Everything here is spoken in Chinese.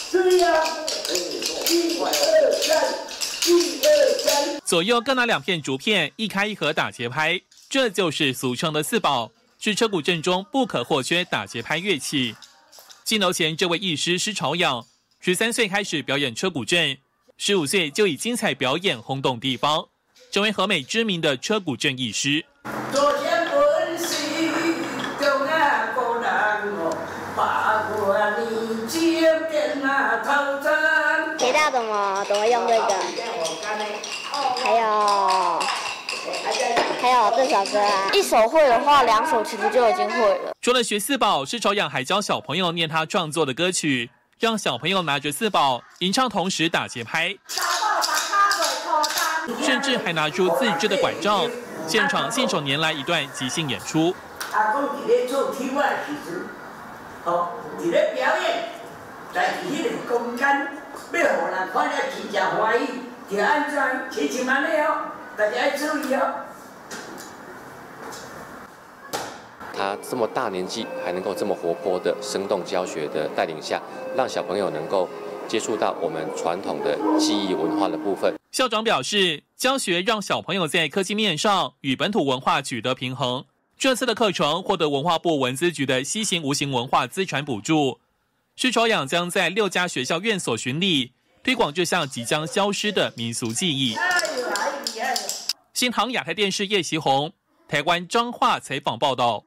左右各拿2片竹片，一开一合打节拍，这就是俗称的4宝，是车鼓阵中不可或缺打节拍乐器。镜头前这位艺师施朝阳，13岁开始表演车鼓阵，15岁就以精彩表演轰动地方，成为和美知名的车鼓阵艺师。 学到怎么用这个，还有这首歌啊，一首会的话，2首其实就已经会了。 除了学4宝，施朝阳还教小朋友念他创作的歌曲，让小朋友拿着4宝吟唱，同时打节拍，甚至还拿出自制的拐杖，现场信手拈来一段即兴演出。 阿公伫咧做跳啊时阵，伫咧表演，但是迄个空间要互人看了真正欢喜，就安怎亲像安尼哦，大家要注意哦。 他这么大年纪还能够这么活泼的生动教学的带领下，让小朋友能够接触到我们传统的记忆文化的部分。 校长表示，教学让小朋友在科技面上与本土文化取得平衡。这次的课程获得文化部文资局的西行无形文化资传补助，施朝阳将在6家学校院所巡礼，推广这项即将消失的民俗技艺。新唐亚太电视叶习宏，台湾彰化采访报道。